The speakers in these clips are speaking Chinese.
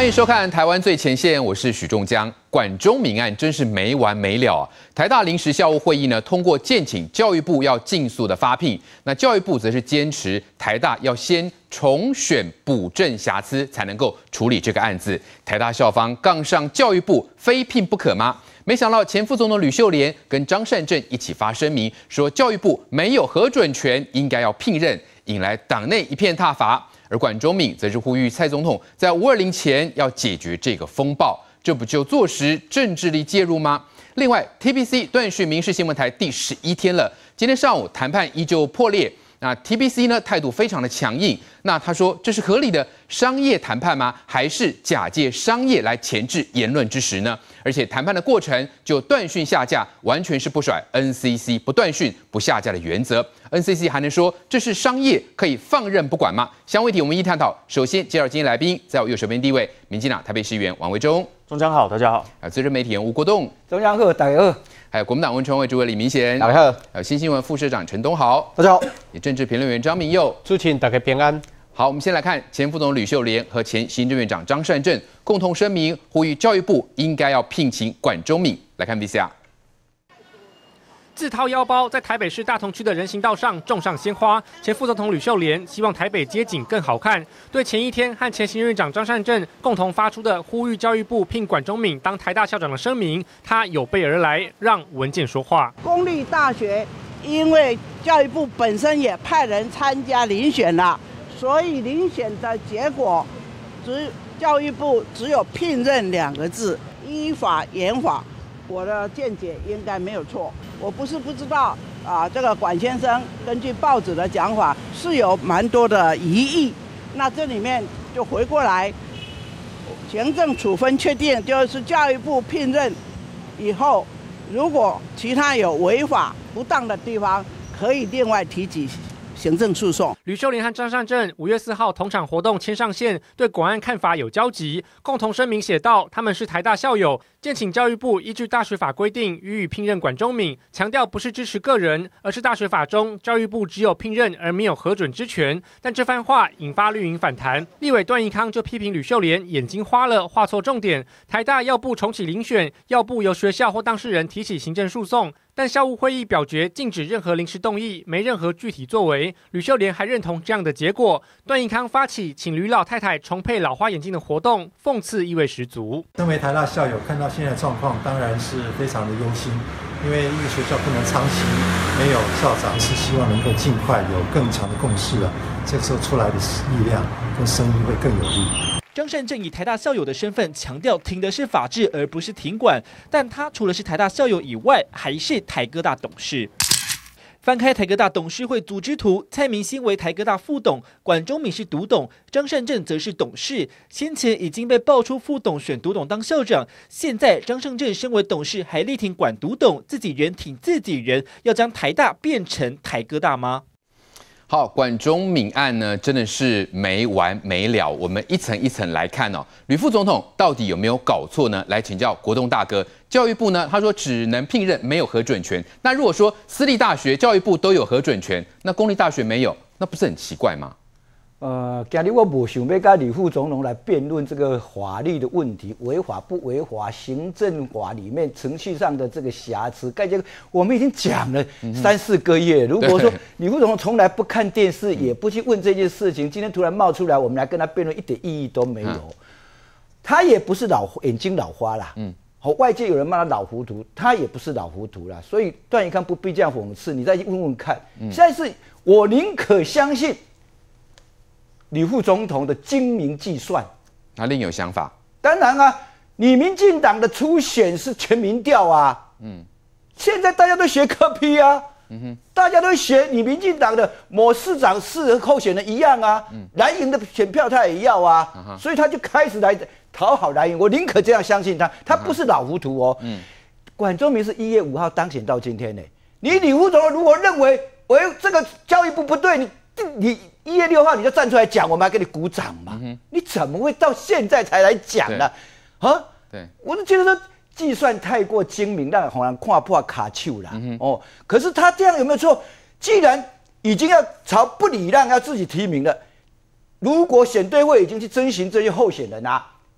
欢迎收看《台湾最前线》，我是许仲江。管中闵案真是没完没了啊！台大临时校务会议呢，通过建请教育部要尽速的发聘，那教育部则是坚持台大要先重选补正瑕疵，才能够处理这个案子。台大校方杠上教育部，非聘不可吗？没想到前副总统吕秀莲跟张善政一起发声明，说教育部没有核准权，应该要聘任，引来党内一片挞伐。而管中闵则是呼吁蔡总统在520前要解决这个风暴，这不就坐实政治力介入吗？另外 ，TBC 断续民事新闻台第11天了，今天上午谈判依旧破裂。那 TBC 呢态度非常的强硬，那他说这是合理的商业谈判吗？还是假借商业来钳制言论之实呢？而且谈判的过程就断讯下架，完全是不甩 NCC 不断讯不下架的原则。NCC 还能说这是商业可以放任不管吗？相关议题我们一一探讨。首先介绍今天来宾，在我右手边第一位，民进党台北市议员王维忠。 中江好，大家好。 资深媒体人吴国栋。 中江好，大家好。 还有国民党文传会主委李明贤， 大家好； 还有新新闻副社长陈东豪， 大家好； 也政治评论员张明佑， 祝请大家平安。 好，我们先来看前副总统吕秀莲和前行政院长张善政共同声明，呼吁教育部应该要聘请管中闵。来看 VCR。 自掏腰包，在台北市大同区的人行道上种上鲜花。前副总统吕秀莲希望台北街景更好看，对前一天和前行政院长张善政共同发出的呼吁教育部聘管中闵当台大校长的声明，他有备而来，让文件说话。 公立大学因为教育部本身也派人参加遴选了，所以遴选的结果，教育部只有聘任2个字，依法严法。我的见解应该没有错，我不是不知道啊，这个管先生根据报纸的讲法是有蛮多的疑义，那这里面就回过来，行政处分确定就是教育部聘任以后，如果其他有违法不当的地方，可以另外提起行政诉讼。 吕秀莲和张善政5月4号同场活动牵上线，对管案看法有交集。共同声明写道，他们是台大校友，建请教育部依据大学法规定予以聘任管中闵，强调不是支持个人，而是大学法中教育部只有聘任而没有核准之权。但这番话引发绿营反弹，立委段宜康就批评吕秀莲眼睛花了，画错重点。台大要不重启遴选，要不由学校或当事人提起行政诉讼。但校务会议表决禁止任何临时动议，没任何具体作为。吕秀莲还认同这样的结果。段宜康发起请吕老太太重配老花眼镜的活动，讽刺意味十足。 身为台大校友，看到现在的状况，当然是非常的忧心。因为一个学校不能长期没有校长，是希望能够尽快有更强的共识了。这个时候出来的力量跟声音会更有力。 张善政以台大校友的身份强调，挺的是法治，而不是挺管。但他除了是台大校友以外，还是台哥大董事。翻开台哥大董事会组织图，蔡明兴为台哥大副董，管中闵是独董，张善政则是董事。先前已经被爆出副董选独董当校长，现在张善政身为董事，还力挺管独董，自己人挺自己人，要将台大变成台哥大吗？ 好，管中闵案呢，真的是没完没了。我们一层一层来看哦，吕副总统到底有没有搞错呢？来请教国栋大哥。教育部呢，他说只能聘任，没有核准权。那如果说私立大学教育部都有核准权，那公立大学没有，那不是很奇怪吗？ 今日我无想要跟吕副总统来辩论这个法律的问题，违法不违法，行政法里面程序上的这个瑕疵，该这个我们已经讲了3、4个月。如果说吕副总统从来不看电视，也不去问这件事情，今天突然冒出来，我们来跟他辩论，一点意义都没有。他也不是眼睛老花啦，外界有人骂他老糊涂，他也不是老糊涂啦。所以段宜康不必这样讽刺，你再去问问看。现在是我宁可相信吕副总统的精明计算， 他另有想法。 当然啊，你民进党的初选是全民调啊，现在大家都学柯 P 啊，大家都学你民进党的某市长市候选人一样啊，蓝营的选票他也要啊，所以他就开始来讨好蓝营。我宁可这样相信他，他不是老糊涂哦。管中闵是1月5号当选到今天呢，你吕副总统如果认为这个教育部不对，你1月6号你就站出来讲，我们还给你鼓掌嘛？你怎么会到现在才来讲呢？啊， 对， 我就觉得说计算太过精明，让好像看破卡丘啦。可是他这样有没有错？既然已经要朝不礼让，要自己提名了，如果选对会已经去征询这些候选人啊，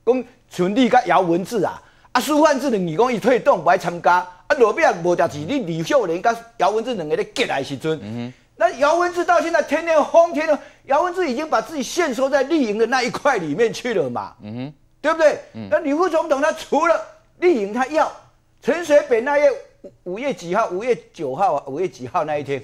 讲纯利甲姚文智啊，苏焕智两个讲伊退党不爱参加，落尾无代志，你李秀莲甲姚文智两个咧结来时阵，那姚文智到现在天天轰天天，姚文智已经把自己限缩在绿营的那一块里面去了嘛，对不对？那李副总统他除了绿营，他要陈水扁那夜5月几号？5月9号啊？5月几号那一天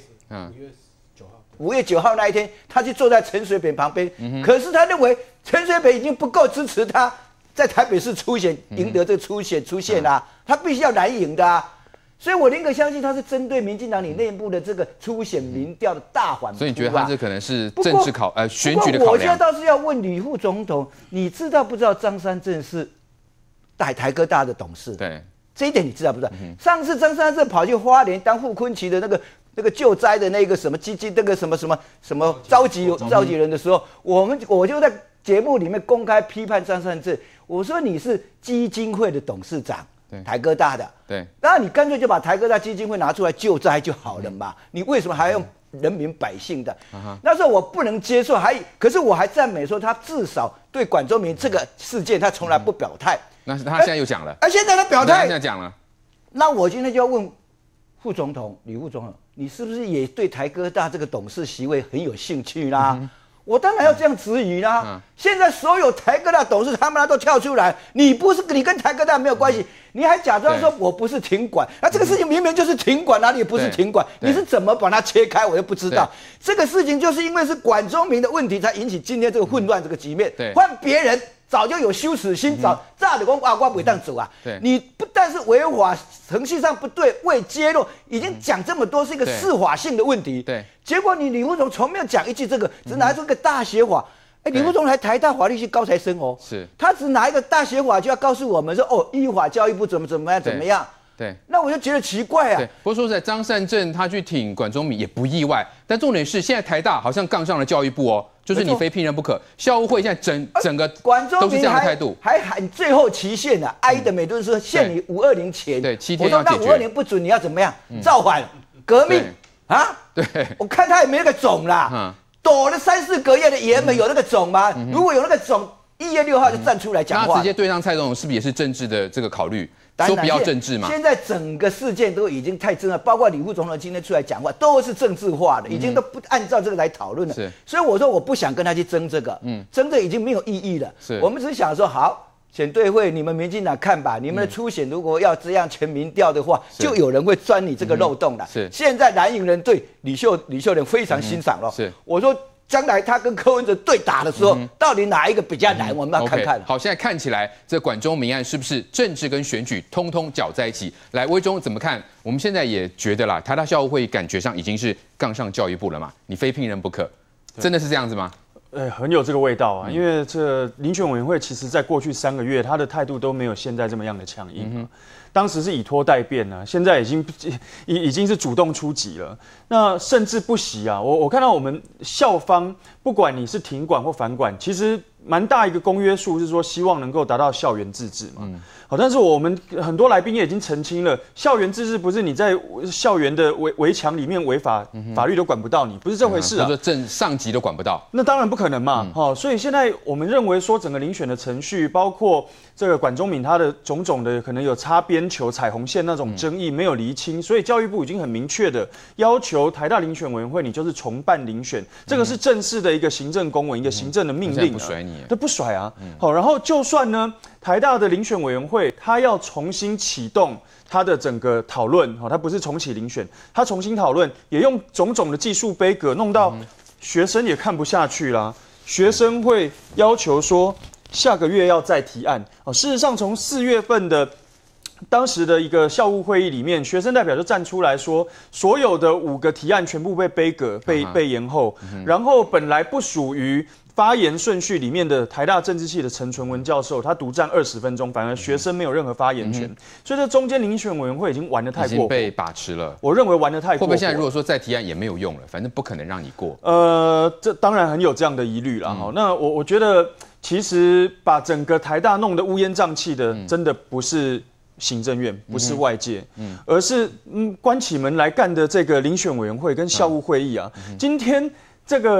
？5月9号那一天，他就坐在陈水扁旁边，可是他认为陈水扁已经不够支持他在台北市初选赢得这个出现啊，他必须要蓝营的啊。所以我宁可相信他是针对民进党你内部的这个初选民调的大缓扑啊。 所以你觉得他这可能是政治选举的考量？ 我现在倒是要问吕副总统，你知道不知道张善政是台科大的董事？对，这一点你知道不知道？上次张善政跑去花莲当傅昆萁的那个救灾的那个什么基金那个什么召集人的时候，我就在节目里面公开批判张善政，我说你是基金会的董事长。台科大的，对，那你干脆就把台科大基金会拿出来救灾就好了嘛？你为什么还要用人民百姓的？那时候我不能接受，可是我还赞美说他至少对管中闵这个事件他从来不表态。 那他现在又讲了， 现在他表态， 现在讲了。 那我今天就要问副总统吕副总统，你是不是也对台科大这个董事席位很有兴趣啦？我当然要这样质疑啦！现在所有台科大董事他们都跳出来，你跟台科大没有关系，你还假装说我不是停管，那这个事情明明就是停管，哪里不是停管？你是怎么把它切开？我又不知道。这个事情就是因为是管中闵的问题，才引起今天这个混乱这个局面。换别人早就有羞耻心，早就讲我不当走啊！你不但是违法，程序上不对，未揭露，已经讲这么多，是一个司法性的问题。对，结果你李副总从没有讲一句这个，只拿出个大学法。李副总还台大法律系高材生哦，是他只拿一个大学法就要告诉我们说，依法教育部怎么样。对，那我就觉得奇怪啊。对， 不过说实在，张善政他去挺管中闵也不意外，但重点是现在台大好像杠上了教育部哦，就是你非聘任不可。校务会现在整个都是这样的态度， 还喊最后期限啊，挨的美敦说限你520前， 对，7天要解决。 我说那520不准，你要怎么样？造反革命啊？对，我看他也没那个种啦，躲了3、4个月的爷们有那个种吗？如果有那个种，1月6号就站出来讲话， 那直接对上蔡总统，是不是也是政治的这个考虑？说不要政治嘛？ 现在整个事件都已经太真了，包括李副总统今天出来讲话都是政治化的，已经都不按照这个来讨论了。所以我说我不想跟他去争这个，争这已经没有意义了。我们只是想说，好，选对会你们民进党看吧，你们的初选如果要这样全民调的话，就有人会钻你这个漏洞了。现在蓝营人对李秀莲非常欣赏了。我说。将来他跟柯文哲对打的时候，到底哪一个比较难？我们要看看。 好，现在看起来这管中闵案是不是政治跟选举通通搅在一起？来，威忠怎么看？我们现在也觉得啦，台大校务会感觉上已经是杠上教育部了嘛，你非聘任不可，真的是这样子吗？ 很有这个味道啊，因为这遴选委员会其实在过去3个月，他的态度都没有现在这么样的强硬。当时是以拖待变呢，现在已经是主动出击了。那甚至不惜啊，我看到我们校方，不管你是停管或反管，其实蛮大一个公约数是说希望能够达到校园自治嘛。好，但是我们很多来宾也已经澄清了，校园自治不是你在校园的围墙里面违法，法律都管不到你，不是这回事啊。 说正上级都管不到， 那当然不可能嘛。所以现在我们认为说整个遴选的程序，包括这个管中闵他的种种的可能有擦边球、彩虹线那种争议没有厘清，所以教育部已经很明确的要求台大遴选委员会，你就是重办遴选，这个是正式的一个行政公文，一个行政的命令。 不甩你， 他不甩啊。好，然后就算呢，台大的遴选委员会他要重新启动他的整个讨论，他不是重启遴选，他重新讨论，也用种种的技术杯葛，弄到学生也看不下去啦。学生会要求说下个月要再提案。事实上，从4月份的当时的一个校务会议里面，学生代表就站出来说，所有的5个提案全部被杯葛、被延后，然后本来不属于发言顺序里面的台大政治系的陈纯文教授，他独占20分钟，反而学生没有任何发言权。所以这中间遴选委员会已经玩得太过火，已经被把持了。 我认为玩得太过火。 会不会现在如果说再提案也没有用了，反正不可能让你过？ 这当然很有这样的疑虑啦。那我觉得其实把整个台大弄得乌烟瘴气的，真的不是行政院，不是外界，而是关起门来干的这个遴选委员会跟校务会议啊。今天这个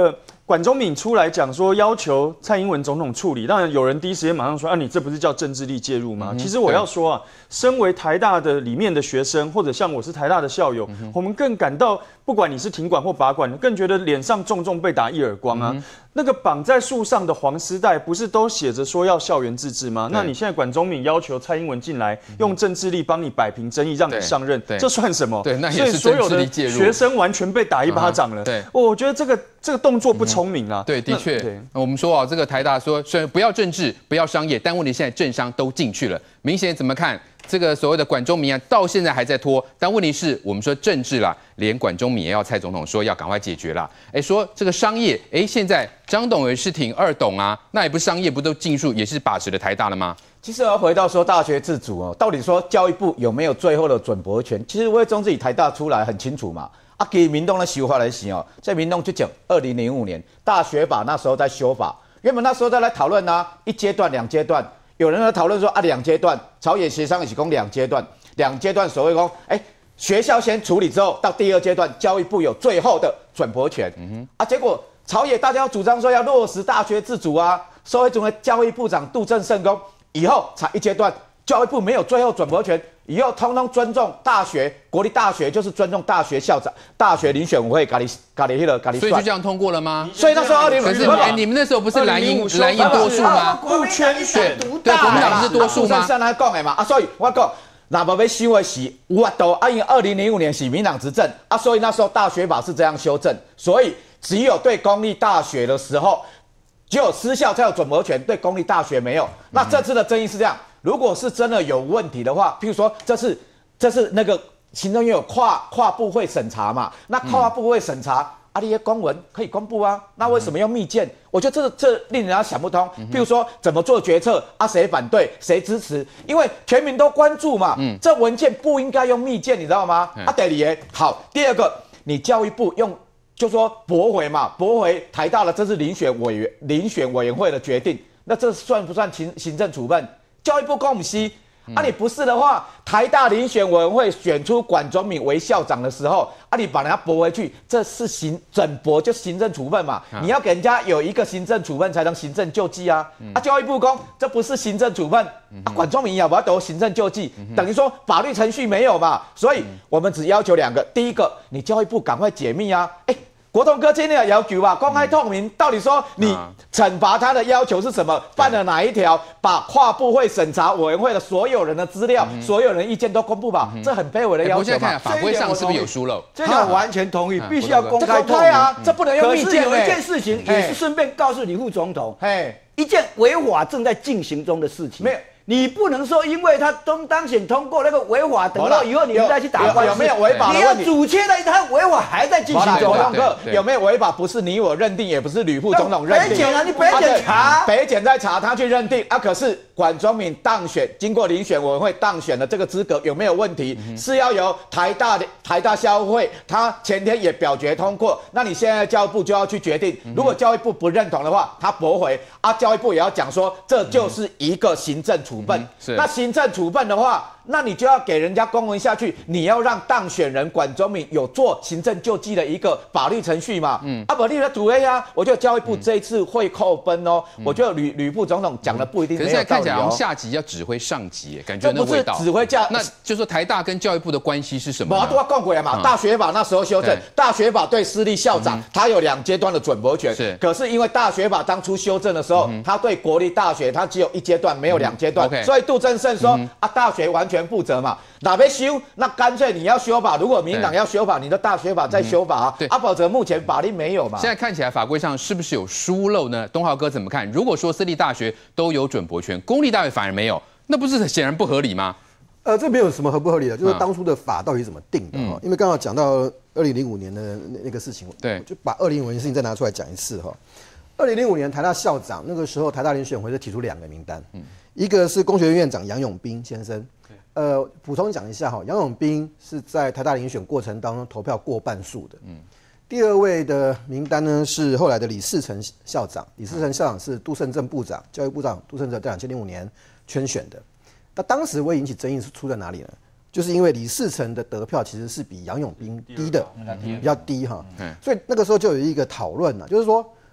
管中闵出来讲说要求蔡英文总统处理，当然有人第一时间马上说啊，你这不是叫政治力介入吗？其实我要说啊，身为台大的里面的学生，或者像我是台大的校友，我们更感到，不管你是停管或拔管，更觉得脸上重重被打一耳光啊。那个绑在树上的黄丝带，不是都写着说要校园自治吗？那你现在管中闵要求蔡英文进来，用政治力帮你摆平争议，让你上任，这算什么？ 对，那也是政治力介入。 所以所有的学生完全被打一巴掌了。对，我觉得这个动作不聪明啊。 对，的确，我们说啊，这个台大说虽然不要政治，不要商业，但问题现在政商都进去了，明显怎么看？这个所谓的管中闵案到现在还在拖，但问题是我们说政治啦，连管中闵也要蔡总统说要赶快解决啦。说这个商业，现在张董也是挺二董啊，那也不是商业，不都尽数也是把持了台大了吗？ 其实要回到说大学自主哦，到底说教育部有没有最后的准驳权？其实魏中自己台大出来很清楚嘛。给民众的修法来行哦，在民众就讲2005年大学法那时候在修法，原本那时候在来讨论啊，一阶段、两阶段。有人在讨论说两阶段，朝野协商一起攻两阶段，所谓说，学校先处理之后，到第二阶段，教育部有最后的准驳权。结果朝野大家要主张说要落实大学自主啊，社会中的教育部长杜正胜公以后才一阶段，教育部没有最后准驳权，以后通通尊重大学，国立大学就是尊重大学校长、大学遴选委会， 所以就这样通过了吗？ 所以那时候可是你们那时候不是蓝营多数吗？ 不圈选， 对，国民党不是多数吗？ 上来讲的嘛，所以我讲，那么要修的是有法度，因为2005年是民党执政所以那时候大学法是这样修正，所以只有对公立大学的时候，只有私校才有准驳权，对公立大学没有。那这次的争议是这样，如果是真的有问题的话，譬如说这是那个行政院有跨部会审查嘛，那跨部会审查。你的公文可以公布啊，那为什么要密件？我觉得这令人家想不通。譬如说怎么做决策谁反对谁支持？因为全民都关注嘛，这文件不应该用密件，你知道吗？第二好，第二个你教育部用就说驳回嘛，驳回台大的这是遴选委员会的决定，那这算不算行政处分？教育部公不是？你不是的话，台大遴选委员会选出管中闵为校长的时候，你把人家驳回去，这是整驳就是行政处分嘛？你要给人家有一个行政处分才能行政救济啊！教育部公这不是行政处分，管中闵要不要得行政救济？等于说法律程序没有嘛？所以我们只要求两个，第一个，你教育部赶快解密啊！国栋哥今天的要求吧，公开透明，到底说你惩罚他的要求是什么？犯了哪一条？把跨部会审查委员会的所有人的资料、所有人意见都公布吧，这很卑微的要求嘛。 法规上是不是有疏漏？ 这点我完全同意，必须要公开透明啊，这不能用密件。 可是有一件事情也是顺便告诉李副总统，一件违法正在进行中的事情。没有。你不能说，因为他当选通过那个违法，等到以后你们再去打官司， 有没有违法的问题？ 你要主切的，他违法还在进行中。 有没有违法？不是你我认定，也不是吕副总统认定。 北检啊，你北检查， 北检在查，他去认定可是管中闵当选，经过遴选委员会当选的这个资格有没有问题？是要由台大校会，他前天也表决通过。那你现在教育部就要去决定，如果教育部不认同的话，他驳回教育部也要讲说，这就是一个行政处分。那行政处分的话，那你就要给人家公文下去，你要让当选人管中闵有做行政救济的一个法律程序嘛。不立的主 A 啊，我觉得教育部这一次会扣分哦。我觉得吕副总统讲的不一定没有道理。 可是现在看起来好像下级要指挥上级，感觉那味道。 不是指挥那就说台大跟教育部的关系是什么？ 我都要讲过了嘛。大学法那时候修正，大学法对私立校长他有2阶段的准驳权。可是因为大学法当初修正的时候，他对国立大学他只有1阶段，没有2阶段，所以杜正胜说大学完全负责嘛。哪边修？那干脆你要修法，如果民进党要修法，你的大学法再修法否则目前法律没有嘛。 现在看起来法规上是不是有疏漏呢？东豪哥怎么看？如果说私立大学都有准驳权，公立大学反而没有，那不是显然不合理吗？ 这没有什么合不合理的，就是当初的法到底怎么定的因为刚好讲到2005年的那个事情，对，就把2005年的事情再拿出来讲一次2005年台大校长那个时候，台大遴选会就提出2个名单，一个是工学院院长杨永斌先生。补充讲一下杨永斌是在台大遴选过程当中投票过半数的。第2位的名单呢是后来的李世成校长，李世成校长是杜胜正部长，教育部长杜胜正在2005年圈选的。那当时会引起争议是出在哪里呢？就是因为李世成的得票其实是比杨永斌低的，比较低所以那个时候就有一个讨论就是说，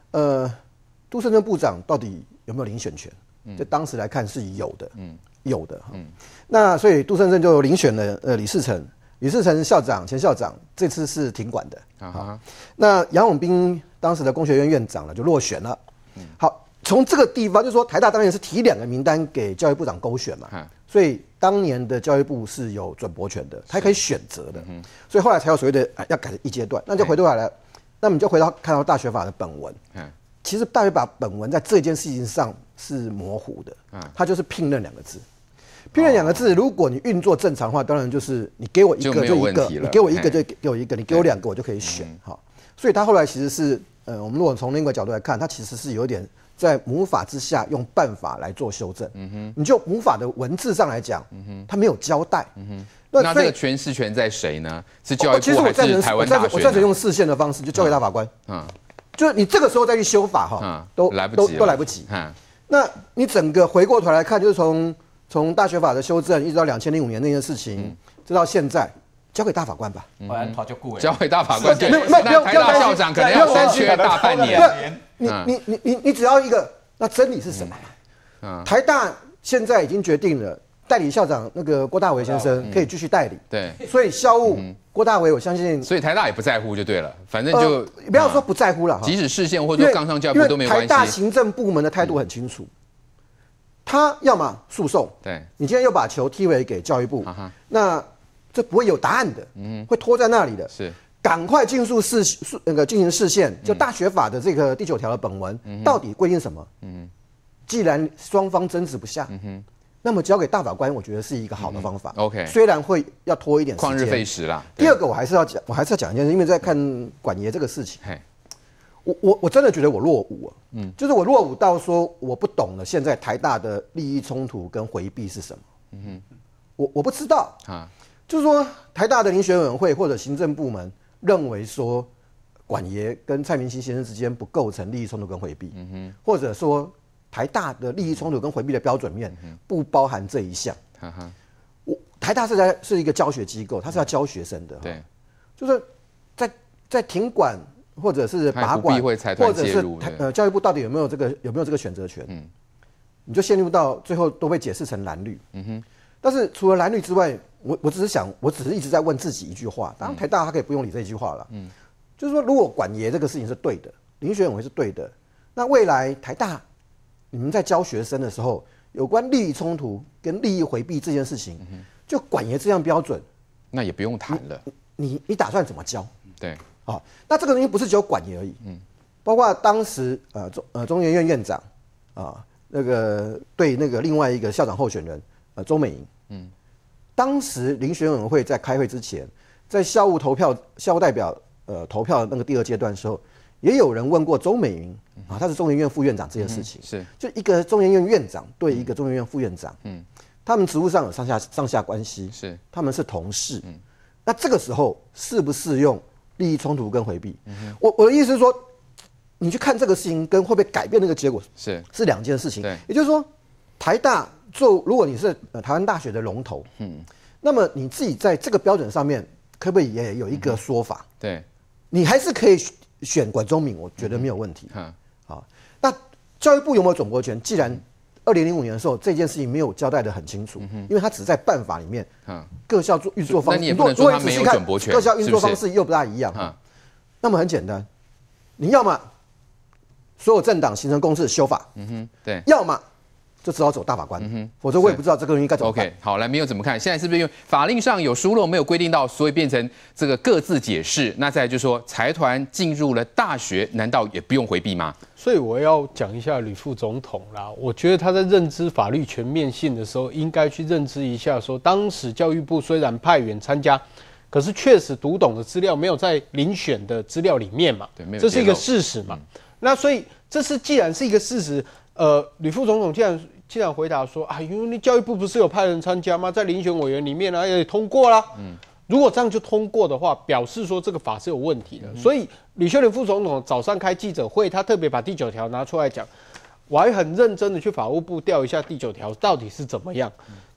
杜胜珍部长到底有没有遴选权？在当时来看是有的，有的。那所以杜胜珍就遴选了李世成校长、前校长，这次是停管的。那杨永斌当时的工学院院长呢就落选了。好，从这个地方就是说，台大当然是提2个名单给教育部长勾选嘛，所以当年的教育部是有准驳权的，他可以选择的。所以后来才有所谓的要改成1阶段。那就回头来，那你就看到大学法的本文。其实大学法本文在这件事情上是模糊的，它就是聘任2个字。聘任2个字，如果你运作正常的话，当然就是你给我一个就一个，你给我一个就给我一个，你给我2个我就可以选。好，所以他后来其实是我们如果从另一个角度来看，他其实是有点在母法之下用办法来做修正。你就母法的文字上来讲，他没有交代。 那这个诠释权在谁呢？是教育部还是台湾大学？ 我赞成用释宪的方式，就交给大法官。就是你这个时候再去修法都来不及。那你整个回过头来看，就是从大学法的修正一直到2005年那件事情，直到现在，交给大法官吧。 交给大法官。那台大校长可能要先缺大半年。 你只要一个，那真理是什么？台大现在已经决定了，代理校长那个郭大为先生可以继续代理。 对， 所以校务郭大为，我相信， 所以台大也不在乎就对了，反正就不要说不在乎了， 即使释宪或者说刚上教育部都没关系。 台大行政部门的态度很清楚，他要么诉讼， 对， 你今天又把球踢回给教育部，那这不会有答案的，会拖在那里的。 是， 赶快进行释宪，就大学法的这个第9条的本文到底规定什么？既然双方争执不下，那么交给大法官，我觉得是一个好的方法。 OK， 虽然会要拖一点时间， 旷日费时啦。 第二个，我还是要讲一件事，因为在看管爷这个事情，我真的觉得我落伍了。就是我落伍到说我不懂了，现在台大的利益冲突跟回避是什么？我不知道啊。就是说，台大的遴选委员会或者行政部门认为说，管爷跟蔡明兴先生之间不构成利益冲突跟回避，或者说。台大的利益冲突跟回避的标准面不包含这一项。台大是一个教学机构，它是要教学生的。 对， 就是在停管或者是拔管，或者是教育部到底有没有这个选择权？你就陷入到最后都被解释成蓝绿。但是除了蓝绿之外，我只是一直在问自己一句话，当然台大他可以不用理这句话了。就是说，如果管爷这个事情是对的，遴选委员会是对的，那未来台大你们在教学生的时候，有关利益冲突跟利益回避这件事情，就管爷这样标准， 那也不用谈了。 你打算怎么教？ 对， 好，那这个东西不是只有管爷而已，包括当时中研院院长那个对那个另外一个校长候选人周美莹，当时遴选委员会在开会之前，在校务代表投票的那个第2阶段的时候。也有人问过周美云他是中研院副院长这件事情， 是就一个中研院院长对一个中研院副院长，他们职务上有上下关系， 是他们是同事，那这个时候适不适用利益冲突跟回避？我的意思是说，你去看这个事情跟会不会改变那个结果是2件事情，也就是说，台大如果你是台湾大学的龙头，那么你自己在这个标准上面可不可以也有一个说法？ 对，你还是可以。选管中闵，我觉得没有问题。好，那教育部有没有准驳权？既然2005年的时候这件事情没有交代得很清楚，因为它只在办法里面，各校运作方式， 那你也不能说它没有准驳权， 各校运作方式又不大一样。那么很简单，你要么所有政党形成共识修法， 对， 要么就只好走大法官，否则我也不知道这个东西该怎么办。 OK， 好，来，没有怎么看？现在是不是因为法令上有疏漏，没有规定到，所以变成这个各自解释？那再来就是说，财团进入了大学，难道也不用回避吗？ 所以我要讲一下吕副总统啦。我觉得他在认知法律全面性的时候，应该去认知一下说，当时教育部虽然派员参加，可是确实读懂的资料没有在遴选的资料里面嘛，对，这是一个事实嘛。那所以既然是一个事实。吕副总统竟然回答说啊，因为你教育部不是有派人参加吗？在遴选委员里面也通过啦。如果这样就通过的话，表示说这个法是有问题的。所以吕秀莲副总统早上开记者会，他特别把第9条拿出来讲，我还很认真的去法务部调一下第9条到底是怎么样。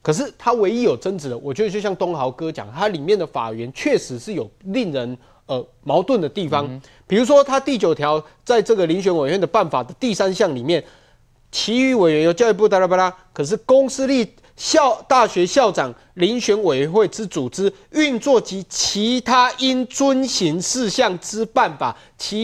可是他唯一有争执的，我觉得就像东豪哥讲，它里面的法源确实是有令人矛盾的地方。比如说，他第9条在这个遴选委员的办法的第3项里面，其余委员由教育部巴拉巴拉，可是公私立大学校长遴选委员会之组织运作及其他应遵行事项之办法，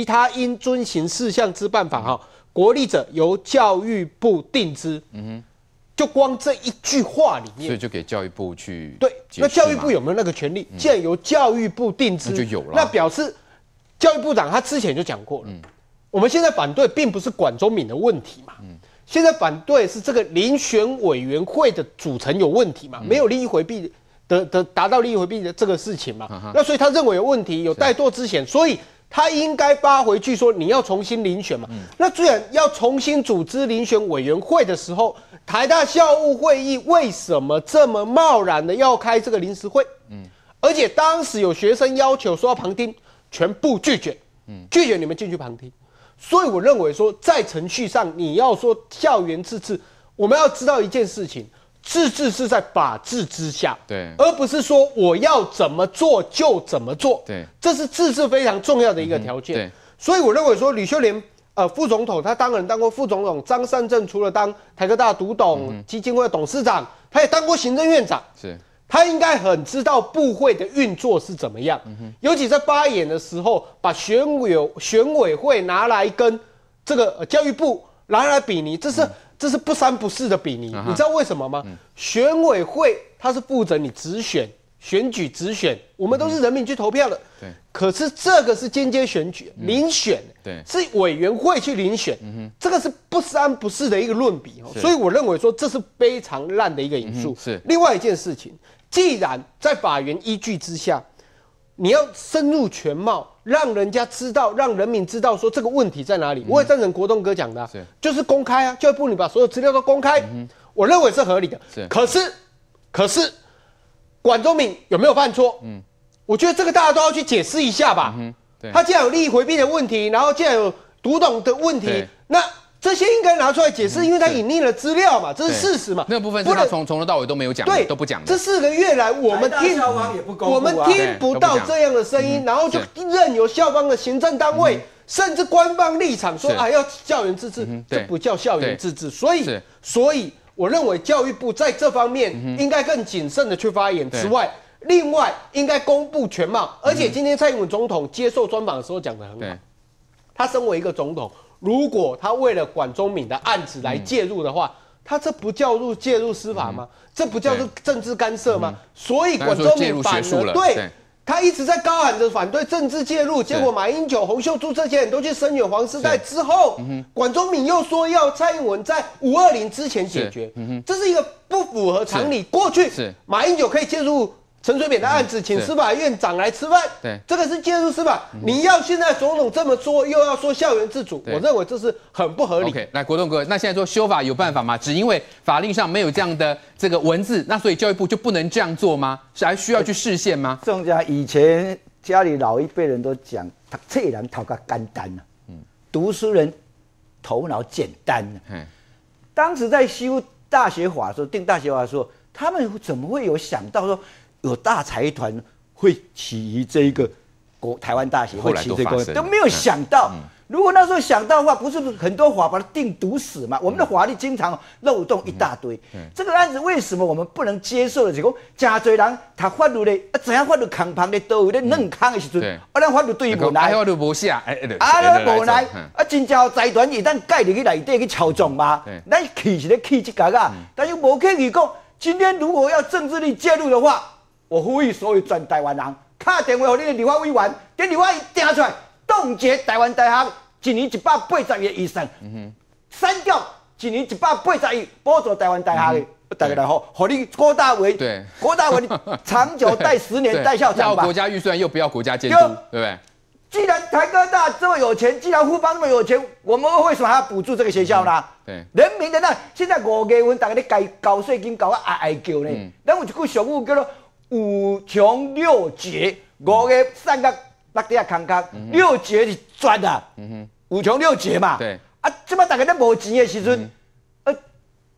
国立者由教育部定之。就光这一句话里面， 所以就给教育部去对。那教育部有没有那个权利？既然由教育部定之， 那就有了。 那表示教育部长他之前就讲过了。我们现在反对并不是管中闵的问题嘛。现在反对是这个遴选委员会的组成有问题嘛，没有利益回避达到利益回避的这个事情嘛。那所以他认为有问题，有怠惰之嫌，所以他应该发回去说你要重新遴选嘛。那既然要重新组织遴选委员会的时候，台大校务会议为什么这么贸然的要开这个临时会？而且当时有学生要求说要旁听，全部拒绝，拒绝你们进去旁听。所以我认为说，在程序上你要说校园自治，我们要知道一件事情，自治是在法治之下， 对， 而不是说我要怎么做就怎么做， 对， 这是自治非常重要的一个条件。对，所以我认为说吕秀莲副总统，他当然当过副总统，张善政除了当台科大独董、基金会董事长，他也当过行政院长， 是。 他应该很知道部会的运作是怎么样，尤其在发言的时候，把选委会拿来跟这个教育部拿来比拟，这是不三不四的比拟。你知道为什么吗？选委会它是负责你选举直选，我们都是人民去投票的。对。可是这个是间接选举，遴选，对，是委员会去遴选，这个是不三不四的一个论比。所以我认为说这是非常烂的一个因素。是。另外一件事情。既然在法源依据之下，你要深入全貌，让人家知道，让人民知道说这个问题在哪里。我也赞成国栋哥讲的，就是公开啊，教育部你把所有资料都公开，我认为是合理的。可是，管中闵有没有犯错？我觉得这个大家都要去解释一下吧。他既然有利益回避的问题，然后既然有读懂的问题，那这些应该拿出来解释，因为他隐匿了资料嘛，这是事实嘛。 那部分是他从头到尾都没有讲，对，都不讲。 这4个月来，我们听不到这样的声音，然后就任由校方的行政单位，甚至官方立场说要校园自治，这不叫校园自治。所以我认为教育部在这方面应该更谨慎的去发言之外，另外应该公布全貌。而且今天蔡英文总统接受专访的时候讲得很好，他身为一个总统。如果他为了管中闵的案子来介入的话，他这不叫介入司法吗？这不叫做政治干涉吗？所以管中闵反而对他一直在高喊着反对政治介入，结果马英九、洪秀柱这些人都去声援黄世代之后，管中闵又说要蔡英文在520之前解决，这是一个不符合常理。过去马英九可以介入陈水扁的案子，请司法院长来吃饭，对，这个是介入司法。你要现在总统这么说，又要说校园自主，我认为这是很不合理。 OK， 来国栋哥，那现在说修法有办法吗？只因为法令上没有这样的这个文字，那所以教育部就不能这样做吗？是还需要去释宪吗？ 郑家以前家里老一辈人都讲，读册人头壳简单啊，读书人头脑简单啊。当时在修大学法的时候，定大学法的时候，他们怎么会有想到说？有大财团会起于这一个台湾大学会起这个都没有想到。如果那时候想到的话，不是很多法把它定毒死吗？我们的法律经常漏洞一大堆。这个案子为什么我们不能接受的？是讲，真多人读法律咧，怎样法律空旁咧都有咧软空的时阵，咱法律对伊无来， 法律无写， 无来，真正有财团是咱介入去内底去操纵嘛？咱气是咧气这个啊，但是无客气讲，今天如果要政治力介入的话。我呼吁所有全台湾人，打电话给你的立法委员，给立法院定出来，冻结台湾大学1年180亿的预算，删掉1年180亿补助台湾大学的，大家来好，和你郭大为长久带10年带校长吧。 要国家预算又不要国家监督，对不对？ 既然台科大这么有钱，既然富邦那么有钱，我们为什么还要补助这个学校呢？对，人民的那现在5月份大家咧交税金交啊哀叫呢，咱有一句俗语叫做。5穷6绝，5个3个落地啊空空，6绝是赚的，5穷6绝嘛。对啊，这摆大家都无钱的时阵，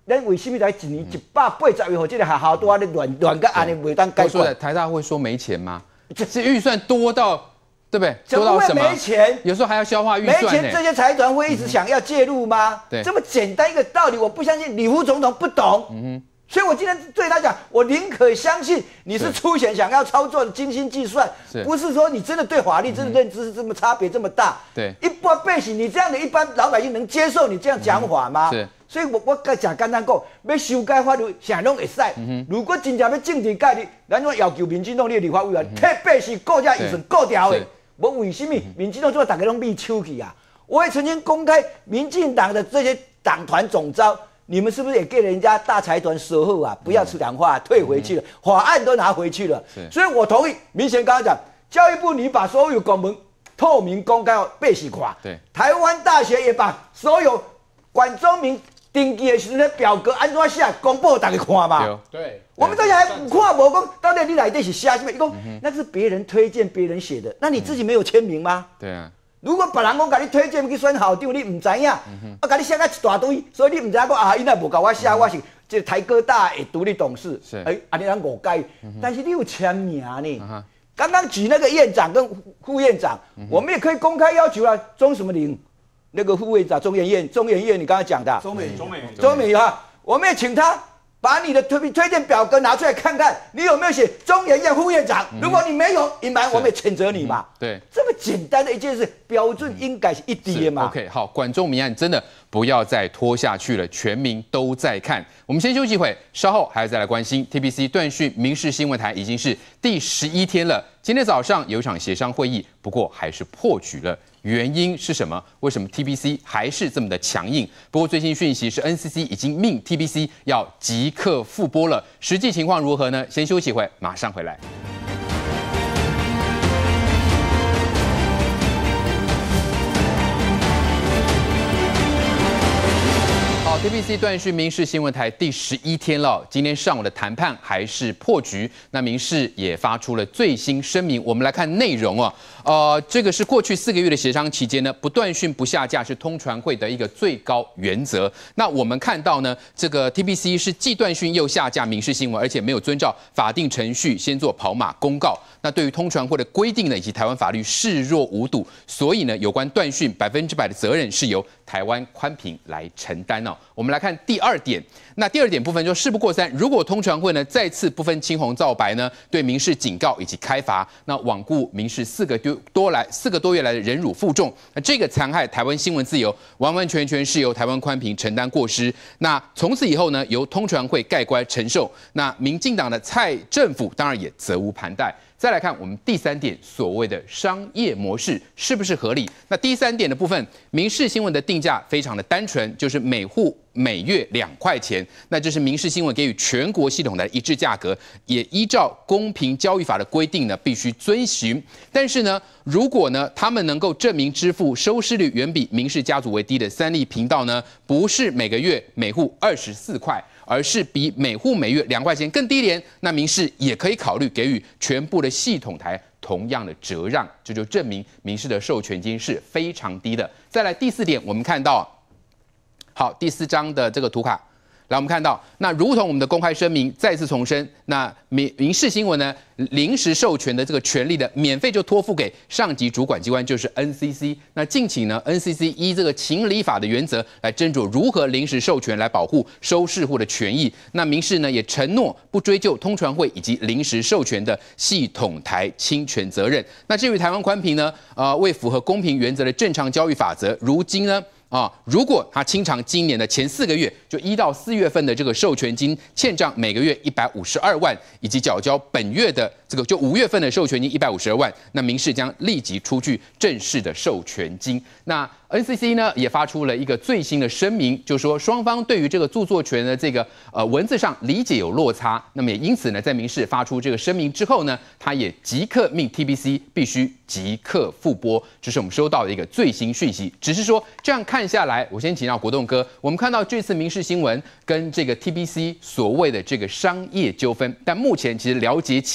咱为什么才一年180亿，这个学校都安尼乱个安尼袂当解决？ 台大会说没钱吗？这预算多到，对不对？ 怎么会没钱？ 有时候还要消化预算。 没钱，这些财团会一直想要介入吗？ 对， 这么简单一个道理，我不相信李副总统不懂。所以我今天对他讲，我宁可相信你是出钱想要操作的精心计算，不是说你真的对法律真的认知是这么差别这么大。 对， 一般百姓，你这样的一般老百姓能接受你这样讲法吗？ 是。 所以我讲简单讲，要修改法律，啥拢会使。如果真正要政治介入，咱要要求民进党的立法委员替百姓顾这预算顾掉的。我为什么民进党做大家拢闭手去啊？我也曾经公开民进党的这些党团总召。你们是不是也给人家大财团守候啊？不要吃两话，退回去了，法案都拿回去了。所以我同意明贤刚刚讲，教育部你把所有公文透明公开被洗垮。 对， 台湾大学也把所有管中明登记的时候表格安怎写公布大家看嘛。 对， 我们大家还看无讲，到底你内底是写什么？伊讲那是别人推荐别人写的，那你自己没有签名吗？ 对啊。 如果别人讲给你推荐去选校长，你唔知影，给你写啊一大堆，所以你唔知讲啊，因为无甲我写，我是这台哥大的独立董事，安尼咱误解。但是你有签名呢。刚刚举那个院长跟副院长，我们也可以公开要求啊，钟什么林那个副院长中研院，你刚刚讲的中美哈，我们也请他。把你的推荐表格拿出来看看，你有没有写中研院副院长？如果你没有，隐瞒我们也谴责你嘛。 对， 这么简单的一件事，标准应该是一滴的嘛。 OK， 好，管中明案真的不要再拖下去了，全民都在看。我们先休息一会，稍后还要再来关心 TBC 断讯民视新闻台已经是第11天了。今天早上有一场协商会议，不过还是破局了。原因是什么？为什么 TBC 还是这么的强硬？不过最新讯息是 NCC 已经命 TBC 要即刻复播了，实际情况如何呢？先休息一会，马上回来。TBC 断讯民视新闻台第11天了，今天上午的谈判还是破局。那民视也发出了最新声明，我们来看内容哦。这个是过去4个月的协商期间呢，不断讯不下架是通传会的一个最高原则。那我们看到呢，这个 TBC 是既断讯又下架民视新闻，而且没有遵照法定程序先做跑马公告。那对于通传会的规定呢，以及台湾法律视若无睹，所以呢，有关断讯100%的责任是由台湾宽频来承担哦。我们来看第2点，那第2点部分就事不过三，如果通传会呢再次不分青红皂白呢，对民视警告以及开罚，那罔顾民视4个多月来的忍辱负重，那这个残害台湾新闻自由，完完全全是由台湾宽频承担过失。那从此以后呢，由通传会盖棺承受。那民进党的蔡政府当然也责无旁贷。再来看我们第3点，所谓的商业模式是不是合理？那第3点的部分，民视新闻的定价非常的单纯，就是每户每月2块钱，那这是民视新闻给予全国系统的一致价格，也依照公平交易法的规定呢，必须遵循。但是呢，如果呢他们能够证明支付收视率远比民视家族为低的3立频道呢，不是每个月每户24块。而是比每户每月2块钱更低廉，那民视也可以考虑给予全部的系统台同样的折让，这就证明民视的授权金是非常低的。再来第4点，我们看到，好，第4张的这个图卡。来，我们看到，那如同我们的公开声明再次重申，那民视新闻呢，临时授权的这个权利的免费就托付给上级主管机关，就是 NCC。那敬请呢 NCC 依这个情理法的原则来斟酌如何临时授权来保护收视户的权益。那民视呢也承诺不追究通传会以及临时授权的系统台侵权责任。那至于台湾宽频呢，为符合公平原则的正常交易法则，如今呢。如果他清偿今年的前4个月，就1到4月份的这个授权金欠账每个月152万，以及缴交本月的这个就5月份的授权金152万，那民视将立即出具正式的授权金。那 NCC 呢也发出了一个最新的声明，就说双方对于这个著作权的这个文字上理解有落差，那么也因此呢，在民视发出这个声明之后呢，他也即刻命 TBC 必须即刻复播，这是我们收到的一个最新讯息。只是说这样看下来，我先请教国栋哥，我们看到这次民视新闻跟这个 TBC 所谓的这个商业纠纷，但目前其实了解起来啦，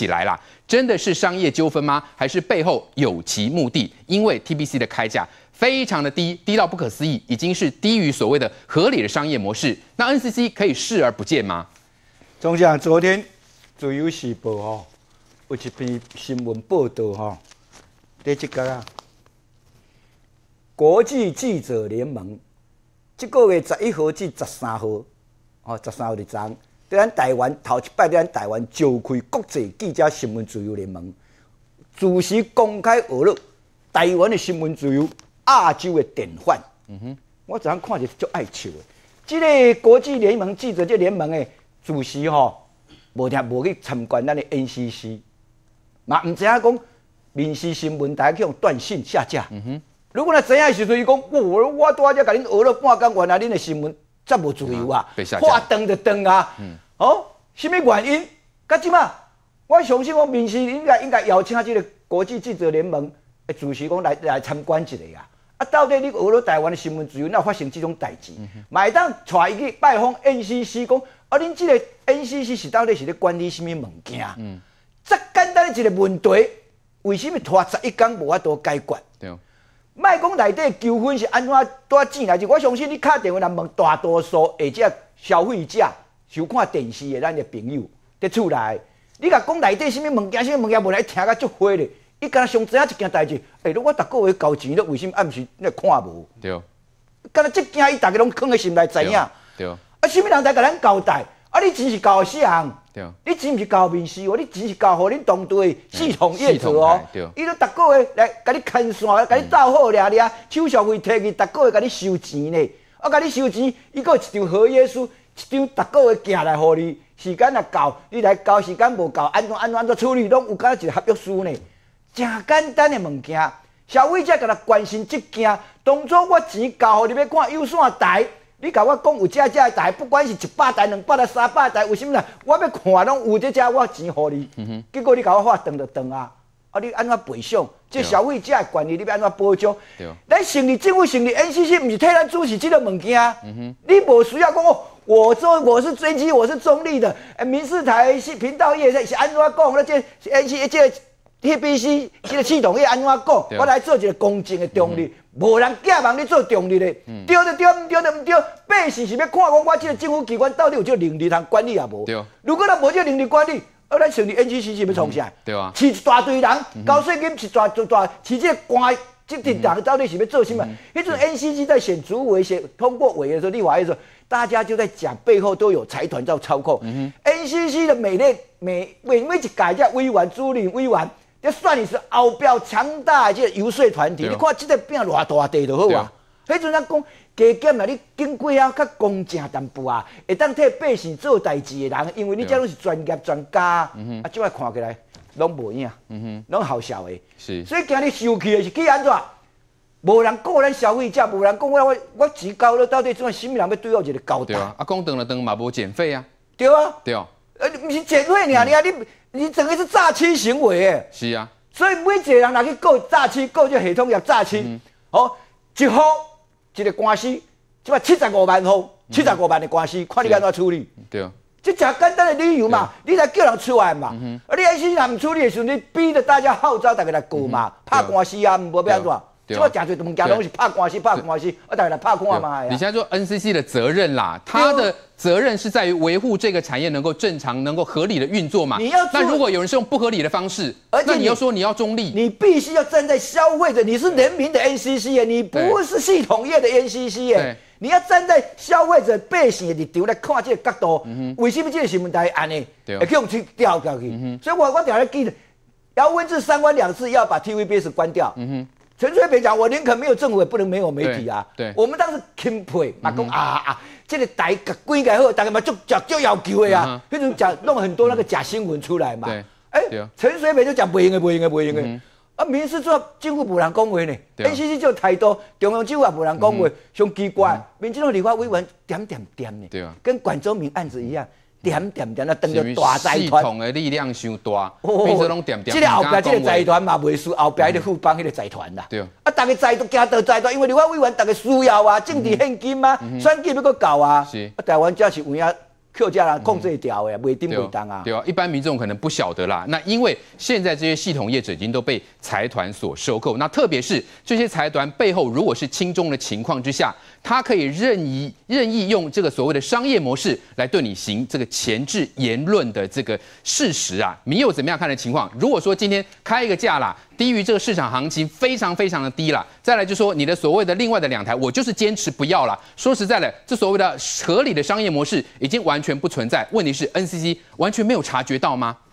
真的是商业纠纷吗？还是背后有其目的？因为 TBC 的开价非常的低，低到不可思议，已经是低于所谓的合理的商业模式。那 NCC 可以视而不见吗？ 总讲昨天自由时报有一篇新闻报道在这个国际记者联盟，这个月11号至13号，13号日昨，在咱台湾头一摆，在咱台湾召开国际记者新闻自由联盟，主席公开学了台湾的新闻自由亚洲的典范。我昨天看着足爱笑的。这个国际联盟记者这联盟的主席无去参观咱的 NCC， 嘛唔知影讲民视新闻台去用断信下架。如果若知影的时阵，伊讲我拄仔才甲恁学了半工，原来恁的新闻则无自由啊，话断就断啊。什么原因？到即马，我相信我民视应该邀请这个国际记者联盟的主席讲来参观一下啊。到底你学了台湾的新闻自由，哪有发生这种代志？嘛会当带伊去拜访 NCC， 讲恁这个 NCC 是到底是咧管理什么物件？这简单的一个问题，为什么拖11天无法度解决？莫讲内底纠纷是安怎带钱来？我相信你打电话来问大多数或者消费者收看电视的咱的朋友，在厝内，你甲讲内底什么物件，什么物件无来听甲足花咧。伊敢若上知影一件代志，我逐个月交钱，为什么暗时咧看无？ 对。 敢若即件伊大家拢藏在心内知影。 对。 什么人才甲咱交代？你钱是交谁人？ 对。 你钱毋是交民视你钱是交互恁当队系统业者伊都逐个月来甲你牵线，甲你斗好掠掠，手续费摕去，逐个月甲你收钱呢。甲你收钱，伊阁有一张合约书，一张逐个月寄来互你，时间若到，你来交，时间无到，安怎处理，拢有敢若一个合约书呢。真简单的物件，消费者甲他关心这件。当初我钱交互你要看有线台，你甲我讲有这的台，不管是100台、200台、300台，为什么呢？我要看拢有这我钱互你。结果你甲我发断就断啊！你安怎赔偿？这消费者的权益你要安怎保障？咱成立政府成立 NCC， 不是替咱主持这个物件。你无需要讲我是追击，我是中立的。民视台是频道业是安怎讲？那这 NCC 这。TBC 这个系统要安怎讲？我来做一个公正的中立，无人假忙你做中立的，对就对，唔对就唔对。百姓是要看讲我这个政府机关到底有这个能力通管理也无？如果咱无这个能力管理，咱成立 NCC 是要创啥？对啊，饲一大堆人，交税金饲大，饲这个官，这群人到底是要做什么？迄阵 NCC 在选主委、通过委员的时候，立法院的时候，大家就在讲背后都有财团在操控。NCC 的每一届这委员、主任委员。这算你是后标强大的这个游说团体，你看这个饼偌大地就好啊。迄阵咱讲加减啊，你经过较公正淡薄啊，会当替百姓做代志的人，因为你这拢是专业专家，即摆看起来拢无影，拢好笑的。是，所以今日生气的是去安怎？无人顾咱消费者，无人讲我钱交了，到底怎什么人要对我一个交代？对啊，讲断了断嘛，无减费啊。对啊，对啊。不是减费尔，你整个是诈欺行为诶。是啊，所以每一个人来去告诈欺，告这系统也诈欺。一户一个官司，即摆75万户，75万的官司，看你安怎处理。对啊，这真简单的理由嘛，你来叫人出来嘛。你NCC若唔处理的时候，你逼着大家号召大家来告嘛，拍官司啊，无要安怎？即我真侪物件拢是拍官司，大家来拍看嘛。 你现在说 NCC 的责任啦，他的责任是在于维护这个产业能够正常、能够合理的运作嘛。那如果有人是用不合理的方式，那你又说你要中立，你必须要站在消费者，你是人民的 NCC 耶，你不是系统业的 NCC 耶。你要站在消费者百姓的立场来看这个角度，为什么这个新闻台安尼会去用去调下去？所以我常常记得，姚文智3番2次要把 TVBS 关掉。陈水扁讲，我宁可没有政府，也不能没有媒体啊。对，我们当时钦佩嘛，讲这个台规改好，大家嘛就要求的啊。那种讲弄很多那个假新闻出来嘛。陈水扁就讲不用的。民视做政府无人讲话呢 ，NCC 就态度，中央政府也无人讲话，上奇怪。民进党立法委员点呢，跟管中闵案子一样。点啊，等着大财团，系统的力量伤大，变成拢点。 这个后边这个财团嘛，袂输后边迄个富邦迄个财团啦。对。大家财都惊到财团，因为立法委员大家需要啊，政治现金啊，选举要搁搞啊。是。台湾这是有影客家人控制得掉的，袂顶袂当啊。 对啊，一般民众可能不晓得啦。那因为现在这些系统业者已经都被财团所收购，那特别是这些财团背后如果是亲中的情况之下，他可以任意用这个所谓的商业模式来对你行这个前置言论的这个事实啊，你有怎么样看的情况？如果说今天开一个价啦，低于这个市场行情非常非常的低啦，再来就说你的所谓的另外的2台，我就是坚持不要啦。说实在的，这所谓的合理的商业模式已经完全不存在。问题是 NCC 完全没有察觉到吗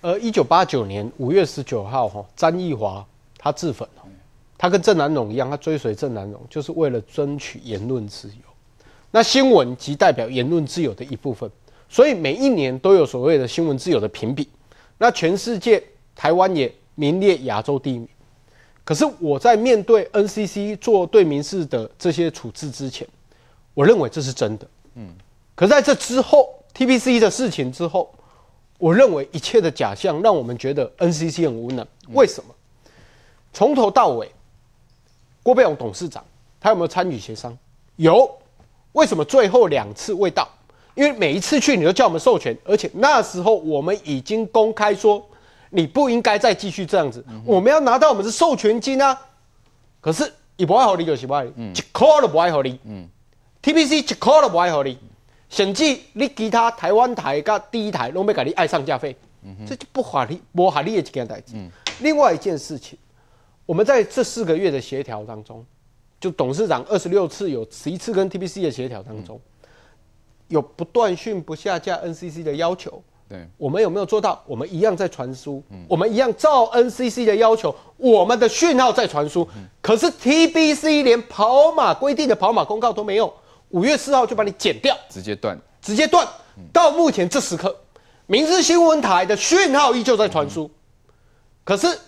？1989年5月19号，詹义华他自焚，他跟郑南榕一样，他追随郑南榕，就是为了争取言论自由。那新闻即代表言论自由的一部分，所以每一年都有所谓的新闻自由的评比。那全世界台湾也名列亚洲第1名。可是我在面对 NCC 做对民事的这些处置之前，我认为这是真的。可是在这之后 ，TVC 的事情之后，我认为一切的假象让我们觉得 NCC 很无能。为什么？从头到尾，郭贝永董事长他有没有参与协商？有。为什么最后2次未到？因为每一次去你都叫我们授权，而且那时候我们已经公开说你不应该再继续这样子，我们要拿到我们的授权金啊。可是他不爱给你就是不爱你，一块都不爱给你。TVC 一块都不爱给你，甚至你其他台湾台跟第一台都要给你爱上架费，这就不合理的一件代志。另外一件事情，我们在这4个月的协调当中，就董事长26次有11次跟 TVC 的协调当中，有不断讯不下架 NCC 的要求。对，我们有没有做到？我们一样在传输，我们一样照 NCC 的要求，我们的讯号在传输。可是 TVC 连跑马规定的跑马公告都没有，5月4号就把你剪掉，直接断。到目前这时刻，民视新闻台的讯号依旧在传输，可是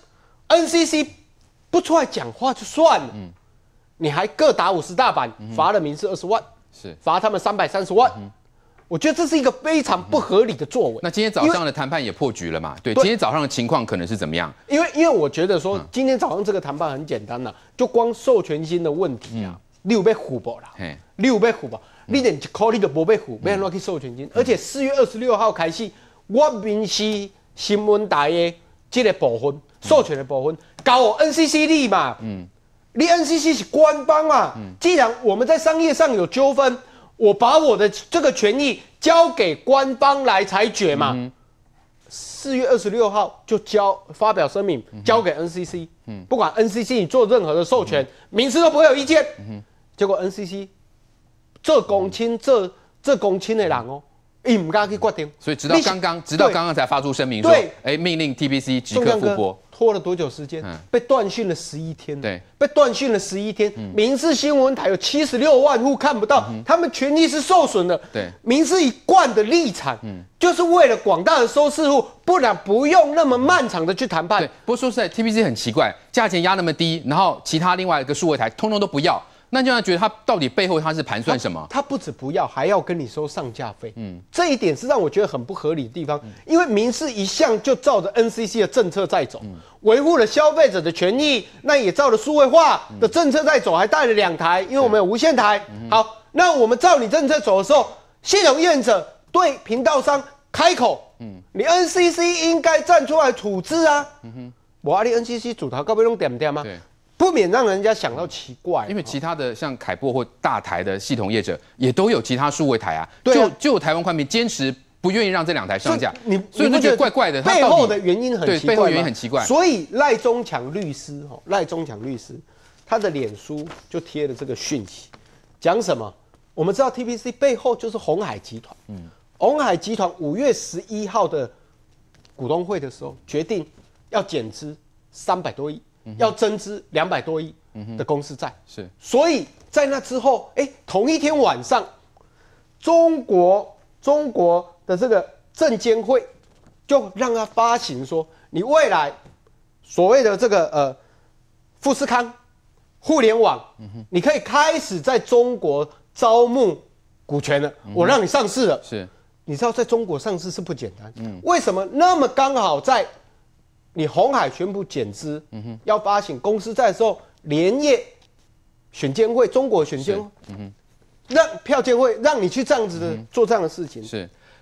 NCC 不出来讲话就算了，你还各打50大板，罚了民视20万，是罚他们330万。我觉得这是一个非常不合理的作为。那今天早上的谈判也破局了嘛？对，今天早上的情况可能是怎么样？因为我觉得说，今天早上这个谈判很简单啦，就光授权金的问题啊，你有被唬不啦？你有被唬不？你连一块你都没被唬，没人去授权金。而且4月26号开始，我民视新闻台的这个部分授权的部分，交我 NCC 你嘛，你 NCC 是官方嘛，既然我们在商业上有纠纷。我把我的这个权益交给官方来裁决嘛。4月26号就发表声明，交给 NCC。不管 NCC 你做任何的授权，民视都不会有意见。结果 NCC 这公亲的人哦，伊唔敢去决定。所以直到刚刚才发出声明说，命令 TVC 即刻复播。拖了多久时间？被断讯了11天。对，被断讯了11天。民视新闻台有76万户看不到，他们权益是受损的。对，民视一贯的立场，就是为了广大的收视户，不然不用那么漫长的去谈判。对，不过说实在 ，TVC 很奇怪，价钱压那么低，然后其他另外一个数位台通通都不要。那就让他觉得他到底背后他是盘算什么？他不止不要，还要跟你收上架费。这一点是让我觉得很不合理的地方。因为民视一向就照着 NCC 的政策在走，维护了消费者的权益，那也照了数位化的政策在走，还带了2台，因为我们有无线台。好，那我们照你政策走的时候，系统业者对频道商开口，你 NCC 应该站出来处置啊。我阿里 NCC 主头到底弄点不点吗？不免让人家想到奇怪，因为其他的像凯擘或大台的系统业者也都有其他数位台啊，就台湾宽频坚持不愿意让这2台上架，所以就觉得怪怪的。背后的原因很奇怪，对，背后原因很奇怪。所以赖中强律师他的脸书就贴了这个讯息，讲什么？我们知道 TVC 背后就是鸿海集团，鸿海集团5月11号的股东会的时候决定要减资300多亿。要增资200多亿的公司债，是，所以在那之后，同一天晚上，中国的这个证监会就让他发行说，你未来所谓的这个富士康互联网，你可以开始在中国招募股权了，我让你上市了。是，你知道在中国上市是不简单，为什么？那么刚好在你鸿海宣布减资，要发行公司债的时候，连夜选监会，中国选监会，让票监会让你去这样子的做这样的事情。是，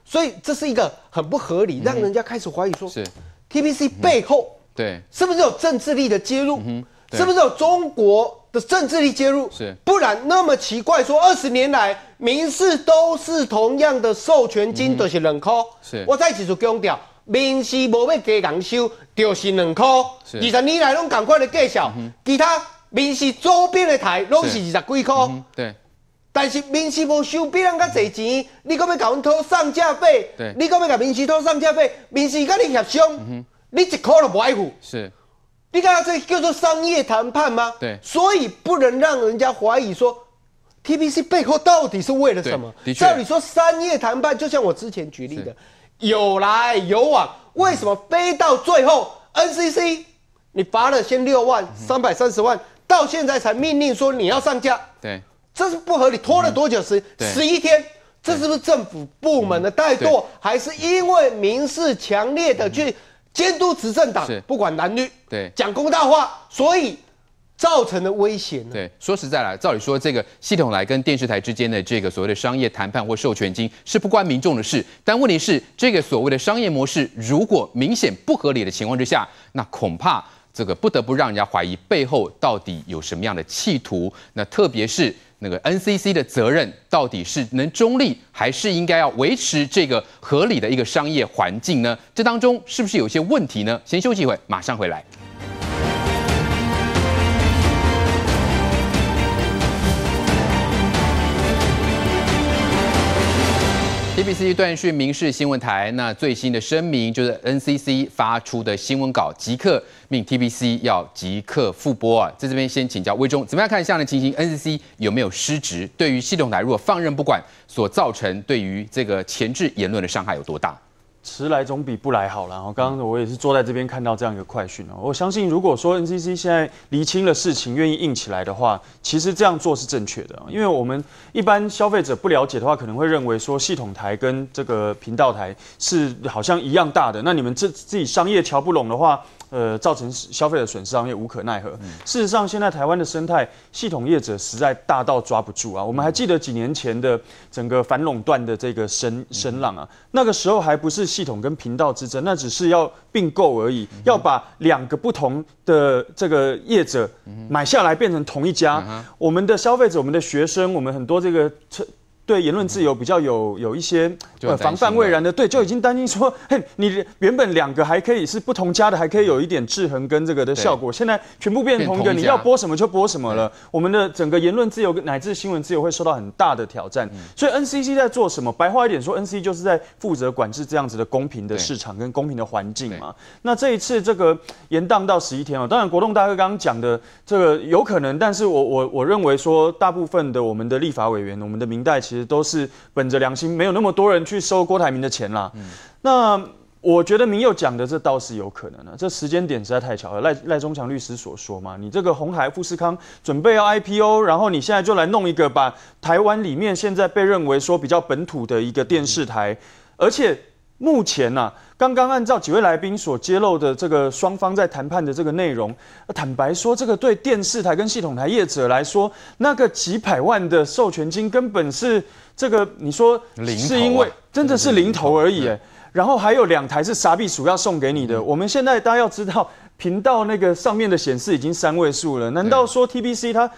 所以这是一个很不合理，让人家开始怀疑说， 是 TBC 背后对是不是有政治力的介入？是不是有中国的政治力介入？ 是， 不然那么奇怪说20年来民事都是同样的授权金，就是2块。 是， 我再一次强调，民事无要加人收，就是2块。20年来拢同款的计小，其他民事周边的台拢是20几块。 对。 但是民事无收比人较侪钱，你搁要甲阮讨上架费，你搁要甲民事讨上架费，民事甲你协商，你1块都不爱付。 是。 你看这叫做商业谈判吗？ 对， 所以不能让人家怀疑说 ，TBC 背后到底是为了什么？照理说商业谈判，就像我之前举例的，有来有往，为什么非到最后 NCC 你罚了先6万330万，到现在才命令说你要上架？ 对， 这是不合理，拖了多久？11天。这是不是政府部门的怠惰，还是因为民事强烈的去？监督执政党，不管蓝绿， 对， 讲公道话，所以造成的威胁呢？ 对，说实在来，照理说这个系统来跟电视台之间的这个所谓的商业谈判或授权金是不关民众的事，但问题是这个所谓的商业模式如果明显不合理的情况之下，那恐怕这个不得不让人家怀疑背后到底有什么样的企图。那特别是那个 NCC 的责任到底是能中立，还是应该要维持这个合理的一个商业环境呢？这当中是不是有些问题呢？先休息一会，马上回来。TBC 断讯民视新闻台，那最新的声明就是 NCC 发出的新闻稿，即刻命 TBC 要即刻复播啊！在这边先请教威忠，怎么样看这样的情形 ？NCC 有没有失职？对于系统台如果放任不管，所造成对于这个前置言论的伤害有多大？ 迟来总比不来好了。刚刚我也是坐在这边看到这样一个快讯哦。我相信，如果说 NCC 现在厘清了事情，愿意硬起来的话，其实这样做是正确的。因为我们一般消费者不了解的话，可能会认为说系统台跟这个频道台是好像一样大的，那你们自己商业瞧不拢的话。造成消费者损失，行业无可奈何。事实上，现在台湾的生态系统业者实在大到抓不住啊！我们还记得几年前的整个反垄断的这个声浪啊，那个时候还不是系统跟频道之争，那只是要并购而已，要把2个不同的这个业者买下来变成同一家。我们的消费者、我们的学生、我们很多这个。对言论自由比较有一些防范未然的，对，就已经担心说，嘿，你原本2个还可以是不同家的，还可以有一点制衡跟这个的效果，现在全部变成同一个，你要播什么就播什么了。我们的整个言论自由乃至新闻自由会受到很大的挑战。所以 NCC 在做什么？白话一点说 ，NCC 就是在负责管制这样子的公平的市场跟公平的环境嘛。那这一次这个延宕到11天哦，当然国栋大哥刚刚讲的这个有可能，但是我认为说，大部分的我们的立法委员、我们的民代其实都是本着良心，没有那么多人去收郭台铭的钱啦。那我觉得民佑讲的这倒是有可能的，这时间点实在太巧了。赖中强律师所说嘛，你这个鸿海富士康准备要 IPO， 然后你现在就来弄一个把台湾里面现在被认为说比较本土的一个电视台，而且目前呐、刚刚按照几位来宾所揭露的这个双方在谈判的这个内容，坦白说，这个对电视台跟系统台业者来说，那个几百万的授权金根本是这个你说是因为真的是零头而已，然后还有2台是傻逼鼠要送给你的。我们现在大家要知道。频道那个上面的显示已经3位数了，难道说 TBC 它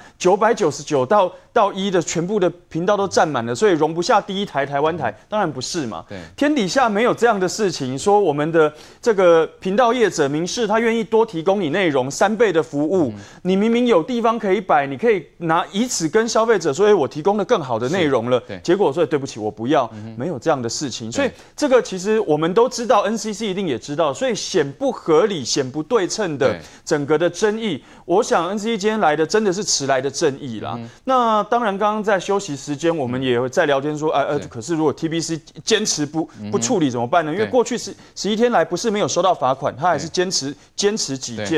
999到1的全部的频道都占满了，所以容不下第1台台湾台？当然不是嘛。天底下没有这样的事情，说我们的这个频道业者民视他愿意多提供你内容3倍的服务，你明明有地方可以摆，你可以以此跟消费者说，我提供了更好的内容了，结果说对不起我不要，没有这样的事情。所以这个其实我们都知道 ，NCC 一定也知道，所以显不合理、显不对称的整个的争议，我想 NCC 今天来的真的是迟来的正义啦。那当然，刚刚在休息时间，我们也在聊天说，可是如果 TBC 坚持不处理怎么办呢？因为过去11天来不是没有收到罚款，他还是坚持己见。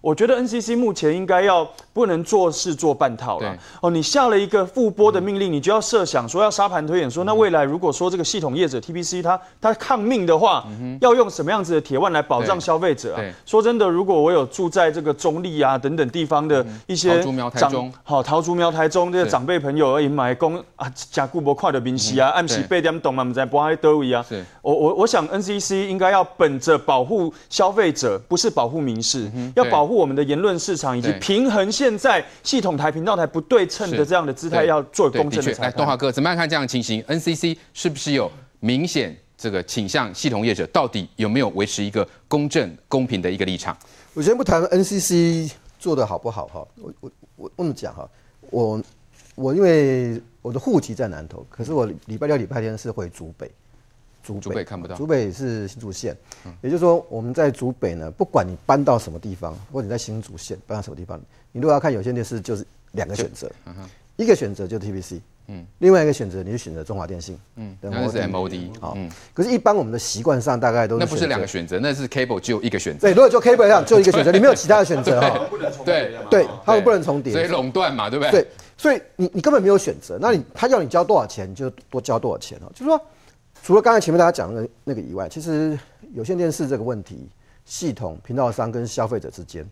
我觉得 NCC 目前应该不能做事做半套了。哦，你下了一个复播的命令，你就要设想说要沙盘推演说，那未来如果说这个系统业者 TBC 他抗命的话，要用什么样子的铁腕来保障消费者啊？说真的，如果我有住在这个中立啊等等地方的一些桃竹苗台中这些长辈朋友，买讲啊，假固博快的明细啊，暗时8点懂嘛，我们在播在多位啊。我想 NCC 应该要本着保护消费者，不是保护民事，要保护我们的言论市场，以及平衡现在系统台、频道台不对称的这样的姿态，要做公正的裁判。 来，东华哥怎么样看这样的情形 ？NCC 是不是有明显这个倾向？系统业者到底有没有维持一个公正、公平的一个立场？ 我先不谈 NCC 做的好不好哈，我这么讲哈，我因为我的户籍在南投，可是我礼拜六、礼拜天是回竹北。竹北看不到， 竹北是新竹县，也就是说我们在竹北呢，不管你搬到什么地方，或者你在新竹县搬到什么地方，你如果要看有线电视，就是2个选择，一个选择就是 TBC，另外一个选择你就选择中华电信， 那是 MOD， 好，可是一般我们的习惯上大概都是那不是2个选择，那是 cable 只有1个选择。 对，如果就 cable 上就1个选择，你没有其他的选择哈，对，他们不能重叠， 所以垄断嘛，对不对？ 对，所以你根本没有选择，那他要你交多少钱，你就多交多少钱哦，就是说。除了刚才前面大家讲的那个以外，其实有线电视这个问题，系统、频道商跟消费者之间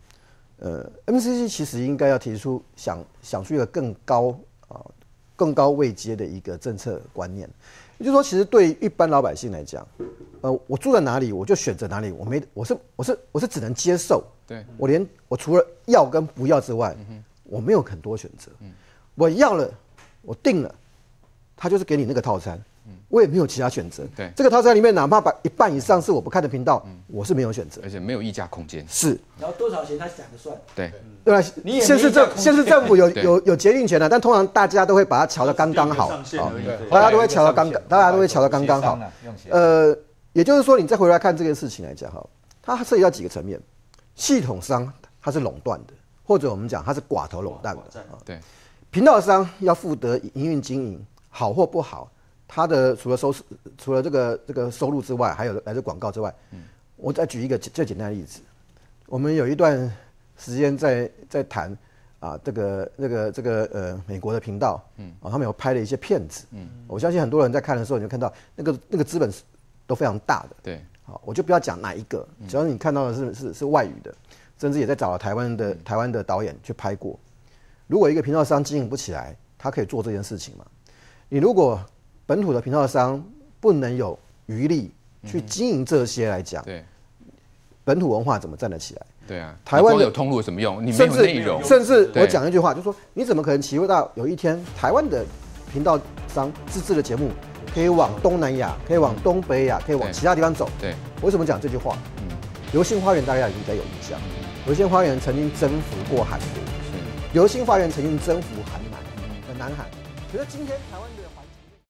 ，NCC 其实应该要提出想出一个更高位阶的一个政策观念，也就是说，其实对于一般老百姓来讲，我住在哪里我就选择哪里，我是只能接受，对，我除了要跟不要之外，我没有很多选择，我要了，我定了，他就是给你那个套餐。我也没有其他选择。对，这个套餐里面，哪怕把1半以上是我不看的频道，我是没有选择， 而且没有议价空间。 是，然后多少钱他讲的算。 对， 对吧？县市政府有决定权的，但通常大家都会把它调得刚刚好，大家都会调得刚刚好。也就是说，你再回来看这件事情来讲哈，它涉及到几个层面，系统商它是垄断的，或者我们讲它是寡头垄断的。 对， 频道商要负责营运经营，好或不好。它的除了这个收入之外，还有来自广告之外，我再举一个最简单的例子，我们有一段时间在谈啊，这个美国的频道，他们有拍了一些片子，我相信很多人在看的时候，你就看到那个资本都非常大的， 对， 好，我就不要讲哪一个，只要你看到的是外语的，甚至也在找了台湾的导演去拍过。如果一个频道商经营不起来，他可以做这件事情吗？你如果本土的频道商不能有余力去经营这些来讲， 对， 本土文化怎么站得起来？ 对啊， 台湾有通路有什么用？你没有内容， 甚至我讲一句话，就是说，你怎么可能期望到有一天台湾的频道商自制的节目可以往东南亚、可以往东北亚、可以往其他地方走？对，为什么讲这句话？流星花园大家应该有印象，流星花园曾经征服过韩国，流星花园曾经征服韩南的南韩，可是今天台湾的